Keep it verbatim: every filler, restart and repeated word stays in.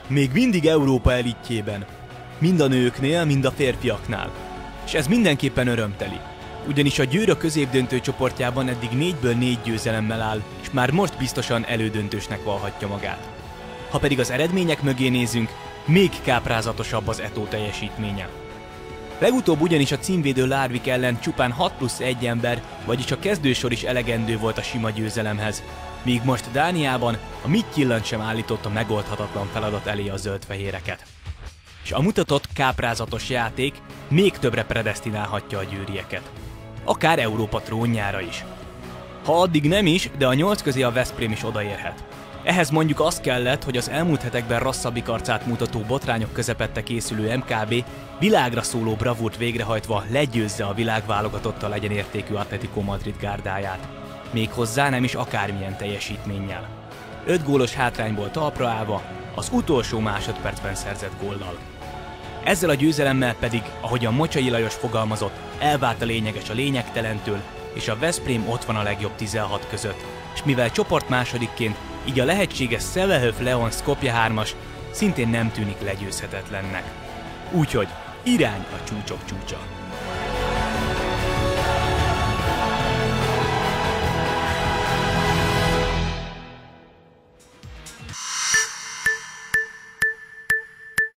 Még mindig Európa elitjében. Mind a nőknél, mind a férfiaknál. És ez mindenképpen örömteli. Ugyanis a Győr a középdöntő csoportjában eddig négyből négy győzelemmel áll, és már most biztosan elődöntősnek vallhatja magát. Ha pedig az eredmények mögé nézünk, még káprázatosabb az Eto teljesítménye. Legutóbb ugyanis a címvédő Larvik ellen csupán hat plusz egy ember, vagyis a kezdősor is elegendő volt a sima győzelemhez, míg most Dániában a Midtjylland sem állította megoldhatatlan feladat elé a zöldfehéreket. És a mutatott káprázatos játék még többre predesztinálhatja a győrieket. Akár Európa trónjára is. Ha addig nem is, de a nyolc közé a Veszprém is odaérhet. Ehhez mondjuk az kellett, hogy az elmúlt hetekben rasszabbik arcát mutató botrányok közepette készülő em ká bé világra szóló bravúrt végrehajtva legyőzze a világválogatottal egyenértékű Atletico Madrid gárdáját. Méghozzá nem is akármilyen teljesítménnyel. öt gólos hátrányból talpra állva, az utolsó másodpercben szerzett góllal. Ezzel a győzelemmel pedig, ahogyan Mocsai Lajos fogalmazott, elvált a lényeges a lényegtelentől, és a Veszprém ott van a legjobb tizenhat között, és mivel csoport másodikként, így a lehetséges Szevehöf Leon Skopje hármas szintén nem tűnik legyőzhetetlennek. Úgyhogy irány a csúcsok csúcsa.